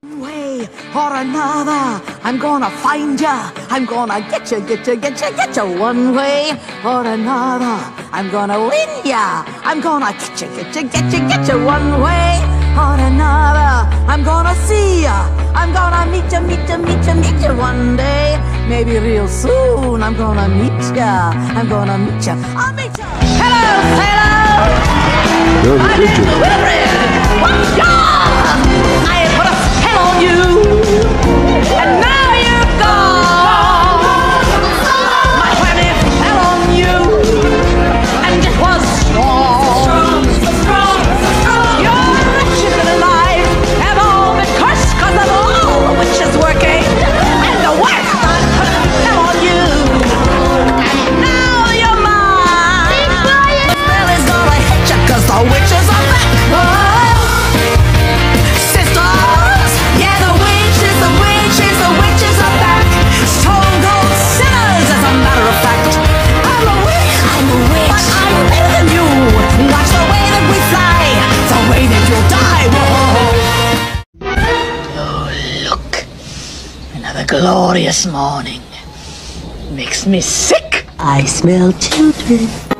Way or another, I'm gonna find ya. I'm gonna get ya. One way or another, I'm gonna win ya. I'm gonna get ya. One way or another, I'm gonna see ya. I'm gonna meet ya one day. Maybe real soon, I'm gonna meet ya. I'll meet ya. Hello, sailor. My name's Wilfred. What's yours? I put a spell on you, and now you're gone. My planet fell on you, and it was strong. Your riches in life have all been cursed 'cause of all the witches working, and the worst I put a spell on you, and now you're mine. The spell is gonna hit ya 'cause the witches are back. Another glorious morning. Makes me sick. I smell children.